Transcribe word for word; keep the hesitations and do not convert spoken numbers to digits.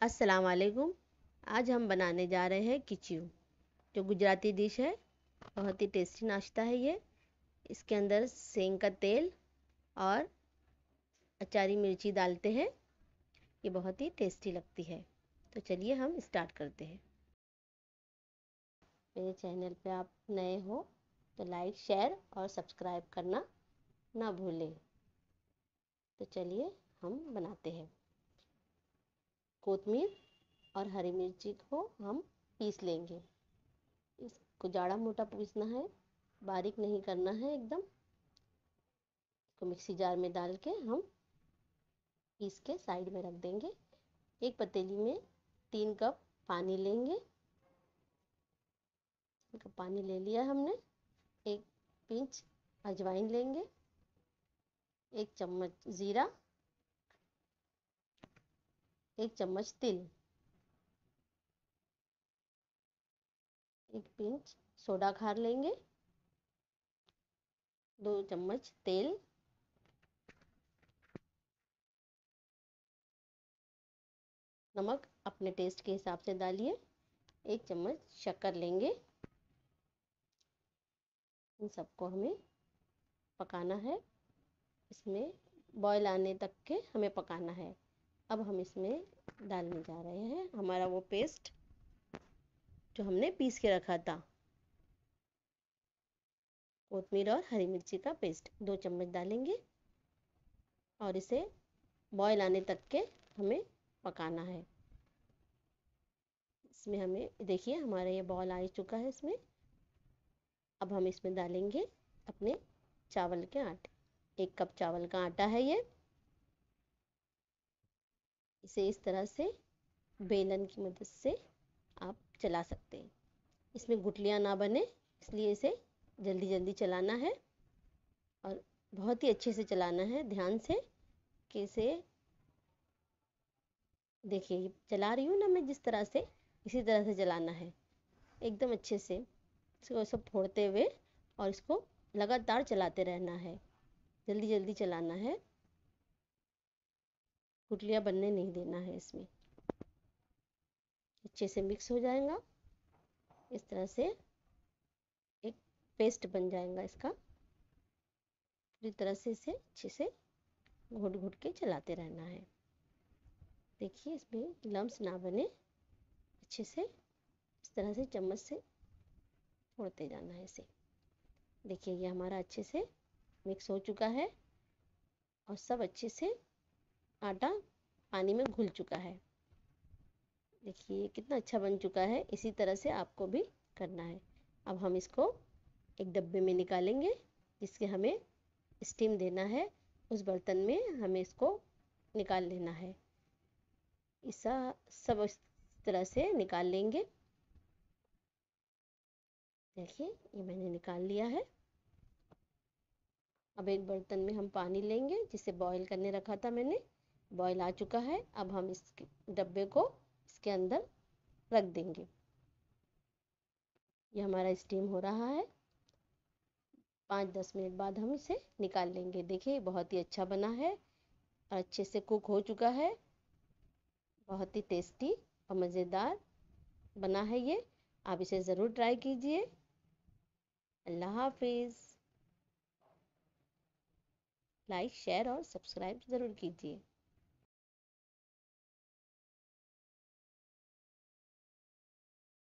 अस्सलाम वालेकुम। आज हम बनाने जा रहे हैं खिचयू, जो गुजराती डिश है। बहुत ही टेस्टी नाश्ता है ये। इसके अंदर सेंग का तेल और अचारी मिर्ची डालते हैं। ये बहुत ही टेस्टी लगती है। तो चलिए हम स्टार्ट करते हैं। मेरे चैनल पे आप नए हो तो लाइक शेयर और सब्सक्राइब करना ना भूलें। तो चलिए हम बनाते हैं। कोतमीर और हरी मिर्ची को हम पीस लेंगे। इसको जाड़ा मोटा पीसना है, बारीक नहीं करना है एकदम। इसको मिक्सी जार में डाल के हम पीस के साइड में रख देंगे। एक पतीली में तीन कप पानी लेंगे। तीन कप पानी ले लिया हमने। एक पिंच अजवाइन लेंगे, एक चम्मच जीरा, एक चम्मच तिल, एक पिंच सोडा खार लेंगे, दो चम्मच तेल, नमक अपने टेस्ट के हिसाब से डालिए। एक चम्मच शक्कर लेंगे। इन सबको हमें पकाना है। इसमें बॉयल आने तक के हमें पकाना है। अब हम इसमें डालने जा रहे हैं हमारा वो पेस्ट जो हमने पीस के रखा था। कोतमीर और हरी मिर्ची का पेस्ट दो चम्मच डालेंगे और इसे बॉयल आने तक के हमें पकाना है। इसमें हमें देखिए हमारा ये बॉयल आ चुका है इसमें। अब हम इसमें डालेंगे अपने चावल के आटे। एक कप चावल का आटा है ये। इसे इस तरह से बेलन की मदद से आप चला सकते हैं। इसमें गुठलियाँ ना बने, इसलिए इसे जल्दी जल्दी चलाना है और बहुत ही अच्छे से चलाना है, ध्यान से। कि इसे देखिए चला रही हूँ ना मैं जिस तरह से, इसी तरह से चलाना है एकदम अच्छे से। इसको सब फोड़ते हुए और इसको लगातार चलाते रहना है, जल्दी जल्दी चलाना है, गुठलियाँ बनने नहीं देना है। इसमें अच्छे से मिक्स हो जाएगा। इस तरह से एक पेस्ट बन जाएगा इसका। पूरी तरह से इसे अच्छे से घोट घोट के चलाते रहना है। देखिए इसमें लम्स ना बने, अच्छे से इस तरह से चम्मच से फोड़ते जाना है इसे। देखिए ये हमारा अच्छे से मिक्स हो चुका है और सब अच्छे से आटा पानी में घुल चुका है। देखिए कितना अच्छा बन चुका है। इसी तरह से आपको भी करना है। अब हम इसको एक डब्बे में निकालेंगे जिसके हमें स्टीम देना है। उस बर्तन में हमें इसको निकाल लेना है। ऐसा सब इस तरह से निकाल लेंगे। देखिए ये मैंने निकाल लिया है। अब एक बर्तन में हम पानी लेंगे जिसे बॉईल करने रखा था मैंने। बॉईल आ चुका है। अब हम इस डब्बे को इसके अंदर रख देंगे। ये हमारा स्टीम हो रहा है। पाँच दस मिनट बाद हम इसे निकाल लेंगे। देखिए बहुत ही अच्छा बना है और अच्छे से कुक हो चुका है। बहुत ही टेस्टी और मज़ेदार बना है ये। आप इसे ज़रूर ट्राई कीजिए। अल्लाह हाफिज़। लाइक शेयर और सब्सक्राइब ज़रूर कीजिए।